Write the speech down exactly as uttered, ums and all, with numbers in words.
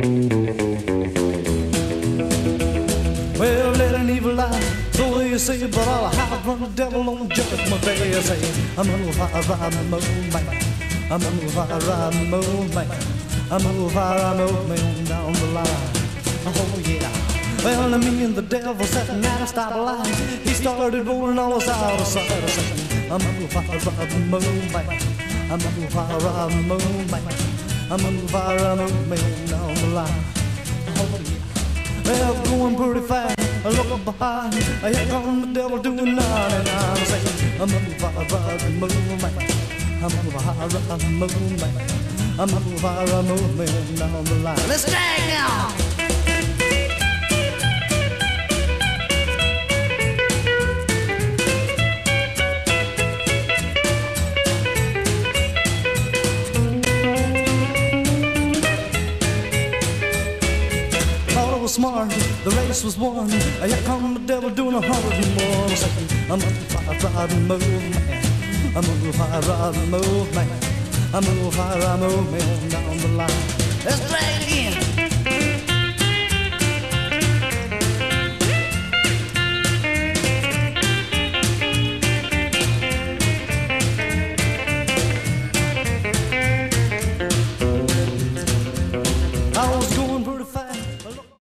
Well, let an evil lie, so you say, but I'll hide from the devil on judgment day. I say, I'm gonna fire, ride the moon man. I'm gonna fire, ride the moon man. I'm gonna fire, ride the moon man down the line. Oh yeah. Well, me and the devil sat at a stoplight. He started rolling all us out of sight. I said, I'm gonna fire, ride the moon man. I'm gonna fire, ride the moon man. I'm gonna fire, ride the moon man down the line. Oh yeah. Well, going pretty fast, I look behind. Here comes the devil doing ninety-nine. I'm saying, I'm gonna fire, ride the moon man. I'm gonna fire, ride the moon man. I'm gonna fire, ride the moon man down the line. Let's drag now. Smart, the race was won. Here come the devil doing a hundred and more. I'm saying, I'm gonna fire, ride the moon man. I'm gonna fire, ride the moon man. I'm gonna fire, ride the moon man down the line. Let's drag it in.